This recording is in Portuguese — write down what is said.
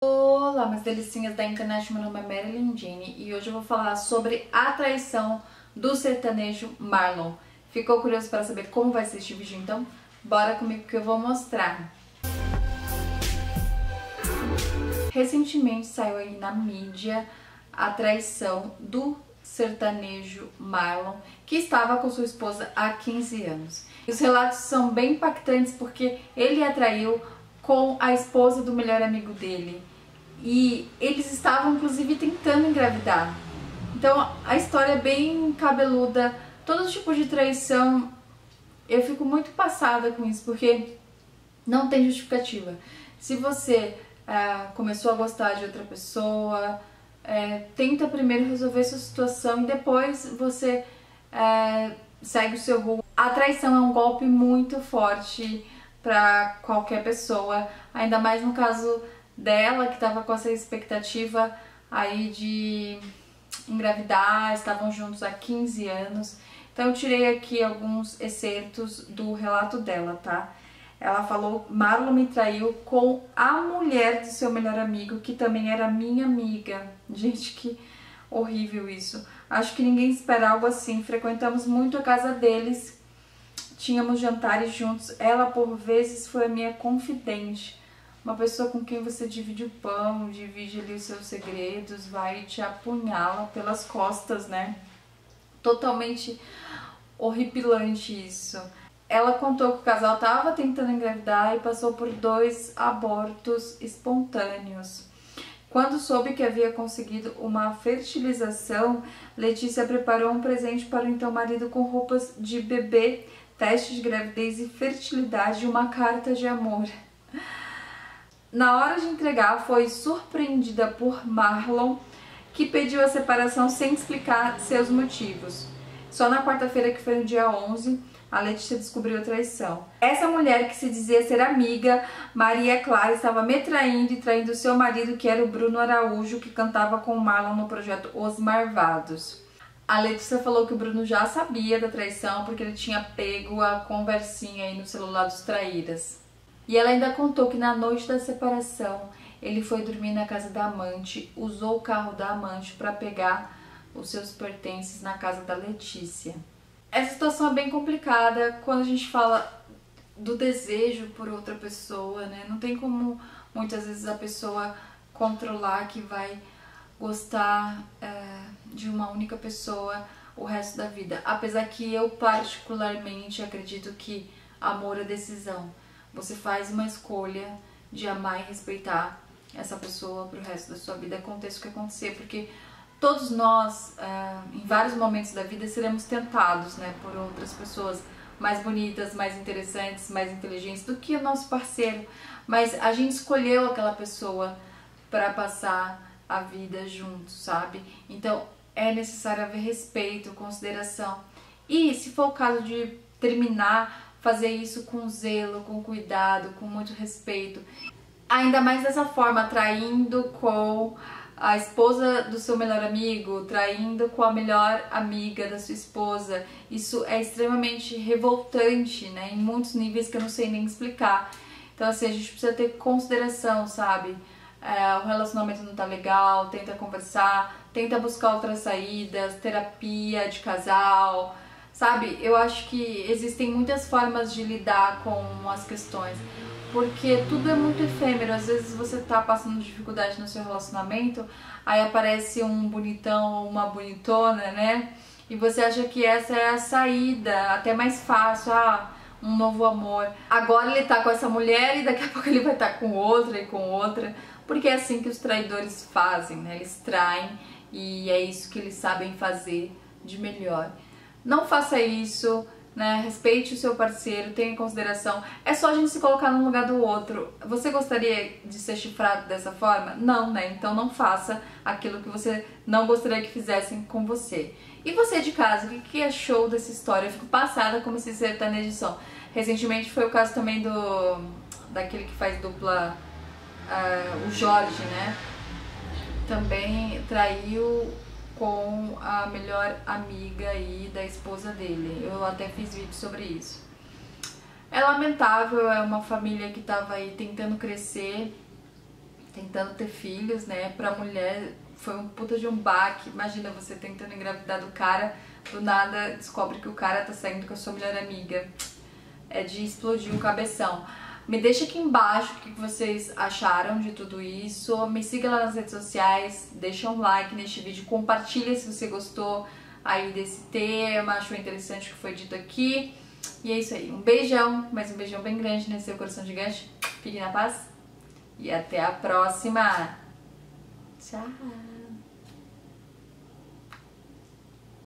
Olá, meus delicinhas da internet, meu nome é Marilyn Jane e hoje eu vou falar sobre a traição do sertanejo Marlon. Ficou curioso para saber como vai ser este vídeo então? Bora comigo que eu vou mostrar. Recentemente saiu aí na mídia a traição do sertanejo Marlon, que estava com sua esposa há 15 anos. Os relatos são bem impactantes porque ele a traiu com a esposa do melhor amigo dele. E eles estavam inclusive tentando engravidar. Então a história é bem cabeluda. Todo tipo de traição, eu fico muito passada com isso, porque não tem justificativa. Se você começou a gostar de outra pessoa, tenta primeiro resolver sua situação e depois você segue o seu rumo. A traição é um golpe muito forte para qualquer pessoa, ainda mais no caso dela, que estava com essa expectativa aí de engravidar, estavam juntos há 15 anos. Então eu tirei aqui alguns excertos do relato dela, tá? Ela falou: Marlon me traiu com a mulher de seu melhor amigo, que também era minha amiga. Gente, que horrível isso. Acho que ninguém espera algo assim. Frequentamos muito a casa deles, tínhamos jantares juntos. Ela, por vezes, foi a minha confidente. Uma pessoa com quem você divide o pão, divide ali os seus segredos, vai te apunhala pelas costas, né? Totalmente horripilante isso. Ela contou que o casal estava tentando engravidar e passou por 2 abortos espontâneos. Quando soube que havia conseguido uma fertilização, Letícia preparou um presente para o então marido com roupas de bebê, teste de gravidez e fertilidade e uma carta de amor. Na hora de entregar, foi surpreendida por Marlon, que pediu a separação sem explicar seus motivos. Só na quarta-feira, que foi no dia 11, a Letícia descobriu a traição. Essa mulher, que se dizia ser amiga, Maria Clara, estava me traindo e traindo seu marido, que era o Bruno Araújo, que cantava com o Marlon no projeto Os Marvados. A Letícia falou que o Bruno já sabia da traição porque ele tinha pego a conversinha aí no celular dos traíras. E ela ainda contou que na noite da separação ele foi dormir na casa da amante, usou o carro da amante para pegar os seus pertences na casa da Letícia. Essa situação é bem complicada quando a gente fala do desejo por outra pessoa, né? Não tem como muitas vezes a pessoa controlar que vai gostar de uma única pessoa o resto da vida. Apesar que eu particularmente acredito que amor é decisão. Você faz uma escolha de amar e respeitar essa pessoa pro resto da sua vida, aconteça o que acontecer, porque todos nós, em vários momentos da vida, seremos tentados, né, por outras pessoas mais bonitas, mais interessantes, mais inteligentes do que o nosso parceiro, mas a gente escolheu aquela pessoa para passar a vida juntos, sabe? Então é necessário haver respeito, consideração. E se for o caso de terminar, fazer isso com zelo, com cuidado, com muito respeito. Ainda mais dessa forma, traindo com a esposa do seu melhor amigo, traindo com a melhor amiga da sua esposa. Isso é extremamente revoltante, né? Em muitos níveis que eu não sei nem explicar. Então assim, a gente precisa ter consideração, sabe? O relacionamento não tá legal, tenta conversar, tenta buscar outras saídas, terapia de casal, sabe? Eu acho que existem muitas formas de lidar com as questões, porque tudo é muito efêmero. Às vezes você tá passando dificuldade no seu relacionamento, aí aparece um bonitão ou uma bonitona, né? E você acha que essa é a saída, até mais fácil, um novo amor. Agora ele tá com essa mulher e daqui a pouco ele vai estar com outra e com outra, porque é assim que os traidores fazem, né? Eles traem e é isso que eles sabem fazer de melhor. Não faça isso, né? Respeite o seu parceiro, tenha consideração. É só a gente se colocar no lugar do outro. Você gostaria de ser chifrado dessa forma? Não, né? Então não faça aquilo que você não gostaria que fizessem com você. E você de casa, o que achou dessa história? Eu fico passada como esses sertanejos são. Recentemente foi o caso também daquele que faz dupla, o Jorge, né? Também traiu com a melhor amiga aí da esposa dele. Eu até fiz vídeo sobre isso. É lamentável, é uma família que estava aí tentando crescer tentando ter filhos, né? Pra mulher foi um puta de um baque. Imagina você tentando engravidar do cara, do nada descobre que o cara tá saindo com a sua melhor amiga. É de explodir o cabeção. Me deixa aqui embaixo o que vocês acharam de tudo isso. Me siga lá nas redes sociais, deixa um like neste vídeo, compartilha se você gostou aí desse tema, achou interessante o que foi dito aqui. E é isso aí, um beijão, mas um beijão bem grande nesse seu coração gigante. Fique na paz e até a próxima. Tchau!